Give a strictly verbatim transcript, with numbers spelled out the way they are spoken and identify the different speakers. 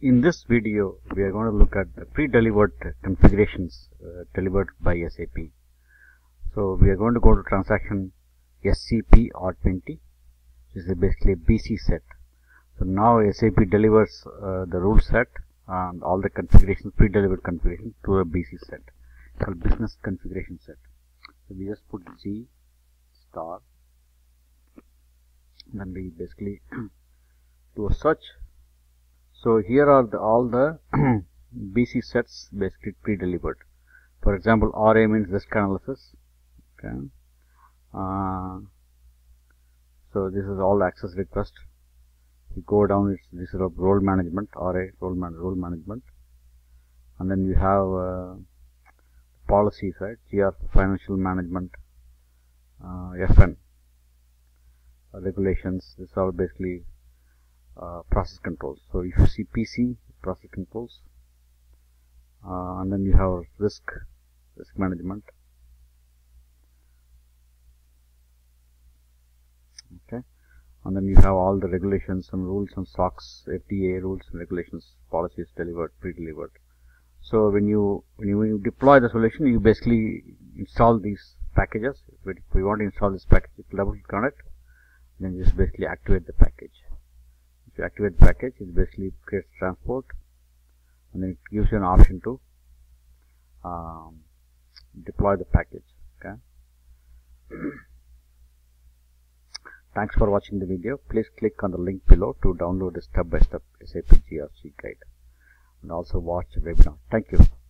Speaker 1: In this video, we are going to look at the pre-delivered configurations uh, delivered by S A P. So we are going to go to transaction S C P R twenty, which is basically a B C set. So now S A P delivers uh, the rule set and all the configurations, pre-delivered configuration to a B C set called business configuration set. So we just put G star, and then we basically do a search. So here are the, all the B C sets basically pre-delivered. For example, R A means risk analysis. Okay. Uh, so this is all access request. You go down, it's this is role management, R A role man role management, and then you have uh, policies, right? G R financial management, uh, F N uh, regulations. This is all basically Uh, process controls. So if you see P C, process controls, uh, and then you have risk risk management. Okay, and then you have all the regulations and rules and S O X, F D A rules and regulations, policies delivered, pre-delivered. So when you when you, when you deploy the solution, you basically install these packages. If we want to install this package, double click on it, then just basically activate the package. If you activate the package, it basically creates transport, and then it gives you an option to um, deploy the package. Okay. Thanks for watching the video. Please click on the link below to download the step-by-step S A P G R C guide, and also watch the webinar. Thank you.